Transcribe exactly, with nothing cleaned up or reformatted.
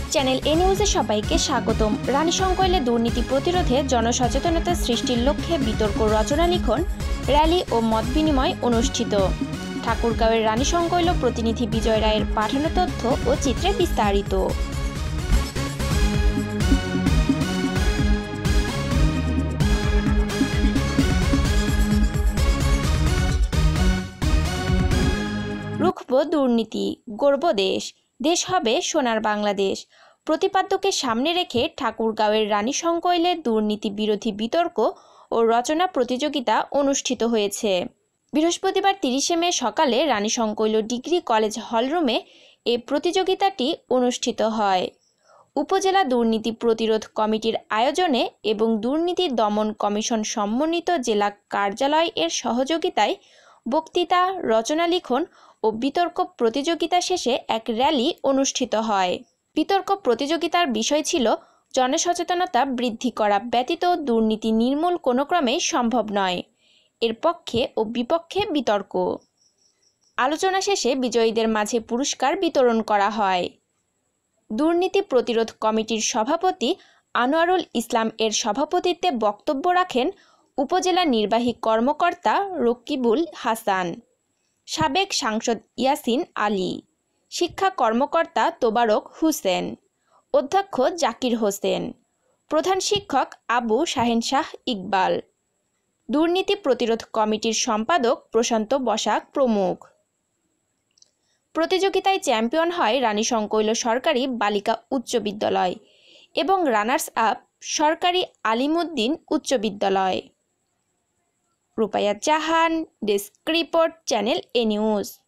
Channel এ নিউজে সবাইকে স্বাগতম। রানীশংকৈলে দুর্নীতি প্রতিরোধে জনসচেতনতা সৃষ্টির লক্ষ্যে বিতর্ক রচনা লিখন, র্যালি ও মত বিনিময় অনুষ্ঠিত। ঠাকুরগাঁওয়ের রানীশংকৈল প্রতিনিধি বিজয় রায়ের পাঠানো তথ্য ও চিত্রে বিস্তারিত। রুখব দুর্নীতি, গড়ব দেশ, দেশ হবে সোনার বাংলাদেশ প্রতিপাদ্যকে সামনে রেখে ঠাকুরগাঁওয়ের রানীশংকৈলে দুর্নীতি বিরোধী বিতর্ক ও রচনা প্রতিযোগিতা অনুষ্ঠিত হয়েছে। বৃহস্পতিবার তিরিশে মে সকালে রানীশংকৈল ডিগ্রি কলেজ হলরুমে এ প্রতিযোগিতাটি অনুষ্ঠিত হয়। উপজেলা দুর্নীতি প্রতিরোধ কমিটির আয়োজনে এবং দুর্নীতি দমন কমিশন সমন্বিত জেলা কার্যালয় এর সহযোগিতায় বক্তৃতা, রচনা লিখন ও বিতর্ক প্রতিযোগিতা শেষে এক র্যালি অনুষ্ঠিত হয়। বিতর্ক প্রতিযোগিতার বিষয় ছিল জনসচেতনতা বৃদ্ধি করা ব্যতীত দুর্নীতি নির্মূল কোনো ক্রমেই সম্ভব নয়, এর পক্ষে ও বিপক্ষে বিতর্ক। আলোচনা শেষে বিজয়ীদের মাঝে পুরস্কার বিতরণ করা হয়। দুর্নীতি প্রতিরোধ কমিটির সভাপতি আনোয়ারুল ইসলাম এর সভাপতিত্বে বক্তব্য রাখেন উপজেলা নির্বাহী কর্মকর্তা রকিবুল হাসান, সাবেক সাংসদ ইয়াসিন আলী, শিক্ষা কর্মকর্তা তোবারক হোসেন, অধ্যক্ষ জাকির হোসেন, প্রধান শিক্ষক আবু শাহেন শাহ ইকবাল, দুর্নীতি প্রতিরোধ কমিটির সম্পাদক প্রশান্ত বসাক প্রমুখ। প্রতিযোগিতায় চ্যাম্পিয়ন হয় রানীশংকৈল সরকারি বালিকা উচ্চ বিদ্যালয় এবং রানার্স আপ সরকারি আলিমুদ্দিন উচ্চ বিদ্যালয়। Rupaya Jahan, desk report, channel A news.